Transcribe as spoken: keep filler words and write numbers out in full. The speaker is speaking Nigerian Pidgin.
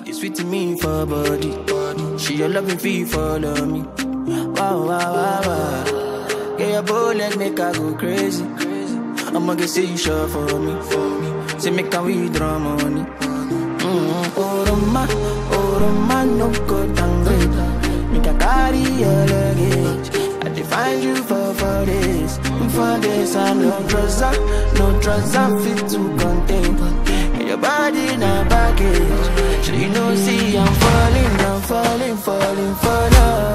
It's sweet to me for body. She a loving fee follow me. Wow, wow, wow, wow. Yeah, your bullet make her go crazy. I'ma get say you sure for me, for me. Say make her withdraw money. Mm-hmm. Oh, Roma, oh, Roma, no go downgrade. Make her carry your luggage. I define you for for this. For this, I'm no trouser, no trouser fit to contain. And your body in a package. So you know, see, I'm falling, I'm falling, falling for love.